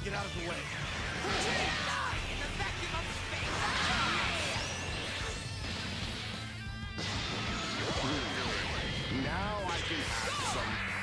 get out of the way. Die in the vacuum of space! Now I can have some